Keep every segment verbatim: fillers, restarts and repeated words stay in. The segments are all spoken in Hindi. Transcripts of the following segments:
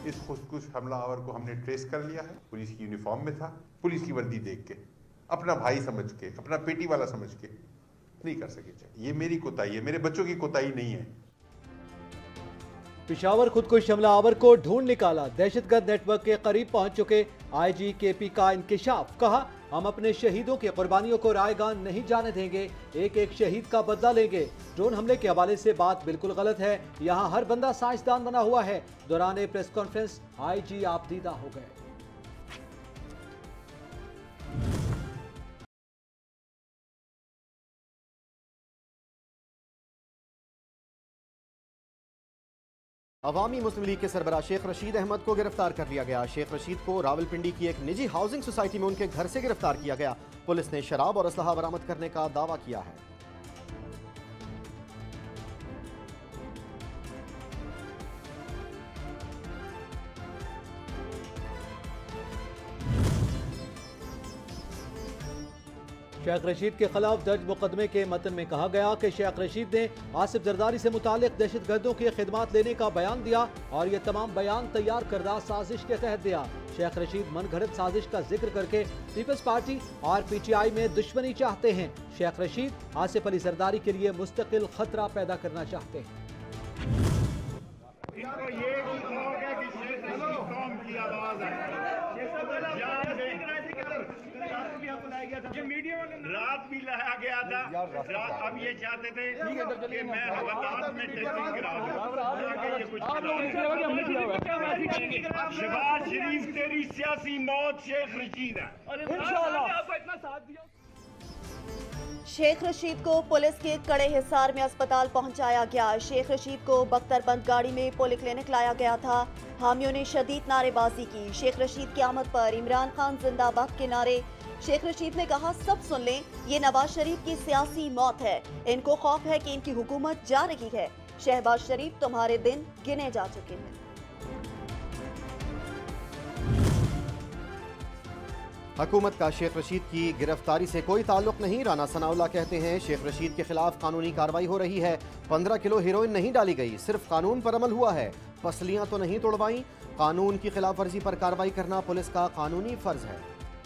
इस खुदकुश हमलावर को हमने ट्रेस कर लिया है। पुलिस की यूनिफॉर्म में था, पुलिस की वर्दी देख के, अपना भाई समझ के, अपना पेटी वाला समझ के नहीं कर सके। ये मेरी कोताही है, मेरे बच्चों की कोताही नहीं है। पेशावर खुदकुश हमलावर को ढूंढ निकाला, दहशतगर्द नेटवर्क के करीब पहुंच चुके आईजी केपी का इंकिशाफ। कहा, हम अपने शहीदों की कुर्बानियों को रायगान नहीं जाने देंगे, एक एक शहीद का बदला लेंगे। ड्रोन हमले के हवाले से बात बिल्कुल गलत है, यहाँ हर बंदा साइंसदान बना हुआ है। दौरान प्रेस कॉन्फ्रेंस आईजी आपदीदा हो गए। अवामी मुस्लिम लीग के सरबराह शेख रशीद अहमद को गिरफ्तार कर लिया गया। शेख रशीद को रावलपिंडी की एक निजी हाउसिंग सोसाइटी में उनके घर से गिरफ्तार किया गया। पुलिस ने शराब और असलहा बरामद करने का दावा किया है। शेख रशीद के खिलाफ दर्ज मुकदमे के मतन में कहा गया कि शेख रशीद ने आसिफ जरदारी से मुतालिक दहशतगर्दों की खिदमत लेने का बयान दिया और ये तमाम बयान तैयार करदा साजिश के तहत दिया। शेख रशीद मनगढ़ंत साजिश का जिक्र करके पीपल्स पार्टी और पीटीआई में दुश्मनी चाहते हैं। शेख रशीद आसिफ अली जरदारी के लिए मुस्तकिल खतरा पैदा करना चाहते हैं। रात भी लाया गया था, रात अब ये चाहते थे कि मैं हवालात में टेस्टिंग करा दूं। शहबाज शरीफ तेरी सियासी मौत शेख रशीद है। शेख रशीद को पुलिस के कड़े हिसार में अस्पताल पहुंचाया गया। शेख रशीद को बख्तरबंद गाड़ी में पॉलीक्लिनिक लाया गया था। हामियों ने शदीद नारेबाजी की। शेख रशीद की आमद पर इमरान खान जिंदाबाद के नारे। शेख रशीद ने कहा, सब सुन लें, ये नवाज शरीफ की सियासी मौत है। इनको खौफ है कि इनकी हुकूमत जा रही है। शहबाज शरीफ, तुम्हारे दिन गिने जा चुके हैं। हुकूमत का शेख रशीद की गिरफ्तारी से कोई ताल्लुक नहीं। राना सनाउल्लाह कहते हैं, शेख रशीद के खिलाफ कानूनी कार्रवाई हो रही है। पंद्रह किलो हेरोइन नहीं डाली गई, सिर्फ कानून पर अमल हुआ है। पसलियां तो नहीं तोड़वाई। कानून की खिलाफ वर्जी पर कार्रवाई करना पुलिस का कानूनी फर्ज है।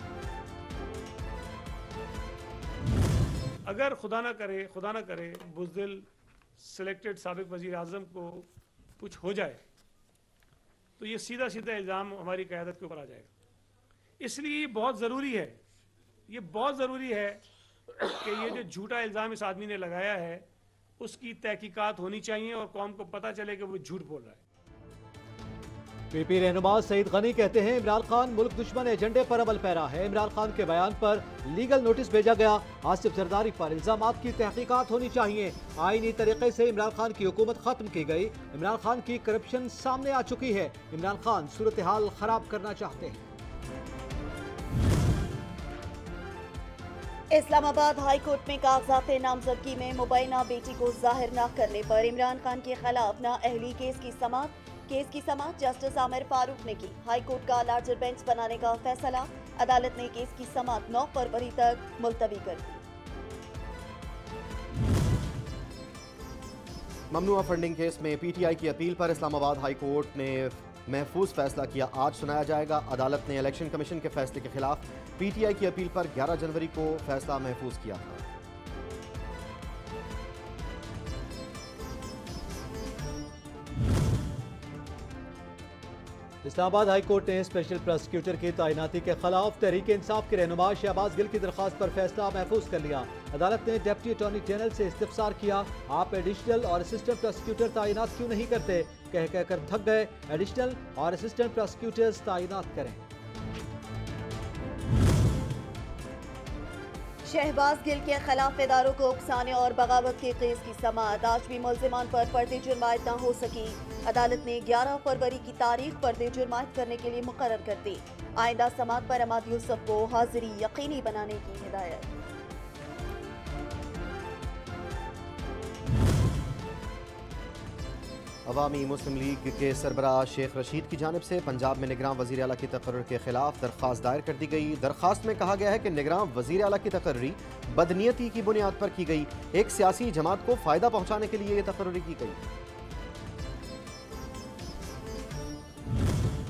अगर खुदा ना करे खुदा ना करे बुज़दिल सिलेक्टेड साबिक वज़ीर आज़म को कुछ हो जाए तो ये सीधा सीधा इल्ज़ाम हमारी क़यादत के ऊपर आ जाएगा। इसलिए ये बहुत ज़रूरी है, ये बहुत ज़रूरी है कि ये जो झूठा इल्ज़ाम इस आदमी ने लगाया है उसकी तहकीकात होनी चाहिए और कौम को पता चले कि वो झूठ बोल रहा है। पीपी रहनुमा सईद गनी कहते हैं, इमरान खान मुल्क दुश्मन एजेंडे पर अमल पैरा है। इमरान खान के बयान पर लीगल नोटिस भेजा गया। आसिफ जरदारी पर इल्जामात की तहकीकात होनी चाहिए। आईनी तरीके से इमरान खान की हुकूमत खत्म की गई। इमरान खान की करप्शन सामने आ चुकी है। इमरान खान सूरत हाल खराब करना चाहते हैं। इस्लामाबाद हाई कोर्ट में कागजात नामजदगी में मुबैना बेटी को जाहिर न करने पर इमरान खान के खिलाफ नाअहली केस की समाअत केस की समाअत जस्टिस आमिर फारूक ने की। हाई कोर्ट का लार्जर बेंच बनाने का फैसला। अदालत ने केस की समाअत नौ फरवरी तक मुलतवी कर दी। ममनुआ फंडिंग केस में पीटीआई की अपील पर इस्लामाबाद हाई कोर्ट ने महफूज फैसला किया। आज सुनाया जाएगा। अदालत ने इलेक्शन कमीशन के फैसले के खिलाफ पीटीआई की अपील पर ग्यारह जनवरी को फैसला महफूज किया था। इस्लामाबाद हाई कोर्ट ने स्पेशल प्रोसिक्यूटर की तैनाती के खिलाफ तहरीक इंसाफ के रहनुमा शहबाज गिल की दरखास्त पर फैसला महफूज कर लिया। अदालत ने डिप्टी अटॉर्नी जनरल से इस्तिफसार किया, आप एडिशनल और असिस्टेंट प्रोसिक्यूटर तैनात क्यों नहीं करते? कह कहकर थक गए, एडिशनल और असिस्टेंट प्रोसिक्यूटर्स तैनात करें। शहबाज गिल के खिलाफ इदारों को उकसाने और बगावत के केस की समाअत। आज भी मुल्जिमान पर पर्दे जुर्मायत न हो सकी। अदालत ने ग्यारह फरवरी की तारीख पर्दे जुर्मायत करने के लिए मुकर्रर कर दी। आइंदा समाअत पर अहमद यूसुफ को हाजिरी यकीनी बनाने की हिदायत। अवामी मुस्लिम लीग के सरबराह शेख रशीद की जानिब से पंजाब में निगरान वज़ीर आला की तकर्री के खिलाफ दरख्वास्त दायर कर दी गई। दरख्वास्त में कहा गया है कि निगरान वज़ीर आला की तकर्री बदनीयती की बुनियाद पर की गई। एक सियासी जमात को फायदा पहुंचाने के लिए यह तकर्री की गई।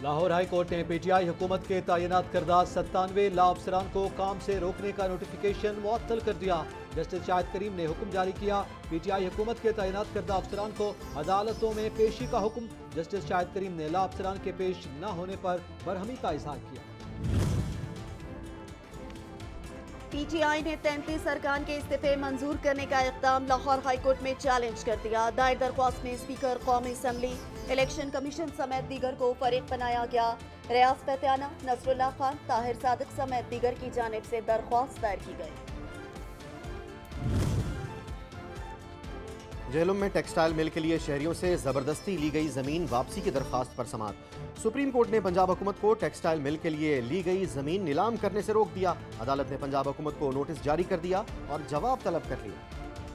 लाहौर हाई कोर्ट ने पीटीआई हुकूमत के तैनात करदा सत्तानवे ला अफसरान को काम से रोकने का नोटिफिकेशन मुअत्तल कर दिया। जस्टिस शाहिद करीम ने हुक्म जारी किया। पीटीआई हुकूमत के तैनात करदा अफसरान को अदालतों में पेशी का हुक्म। जस्टिस शाहिद करीम ने ला अफसरान के पेश न होने पर बरहमी का इजहार किया। पीटीआई ने तैंतीस अरकान के इस्तीफे मंजूर करने का इक़दाम लाहौर हाई कोर्ट में चैलेंज कर दिया। दायर दरख्वास्त में स्पीकर कौमी असम्बली, इलेक्शन कमीशन समेत दीगर को फरीक बनाया गया। रियाज फतेहाना, नसरुल्लाह खान, ताहिर सादिक समेत दीगर की जानिब से दरख्वास्त दायर की गई। जेहलम में टेक्सटाइल मिल के लिए शहरियों से जबरदस्ती ली गई जमीन वापसी की दरखास्त पर समाअत। सुप्रीम कोर्ट ने पंजाब हुकूमत को टेक्सटाइल मिल के लिए ली गई जमीन नीलाम करने से रोक दिया। अदालत ने पंजाब हुकूमत को नोटिस जारी कर दिया और जवाब तलब कर लिया।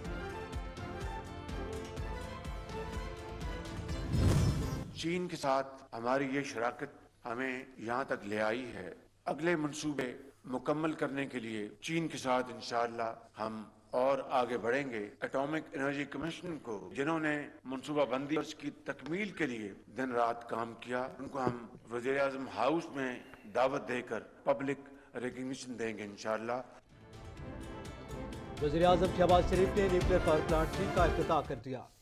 चीन के साथ हमारी ये शराकत हमें यहाँ तक ले आई है। अगले मंसूबे मुकम्मल करने के लिए चीन के साथ इंशाअल्लाह हम और आगे बढ़ेंगे। एटॉमिक एनर्जी कमीशन को जिन्होंने मनसूबाबंदी उसकी तकमील के लिए दिन रात काम किया, उनको हम वज़ीर आज़म हाउस में दावत देकर पब्लिक रिकग्निशन देंगे इंशाअल्लाह। वज़ीर आज़म शहबाज शरीफ ने न्यूक्लियर पावर प्लांट तीन का इफ्तिताह कर दिया।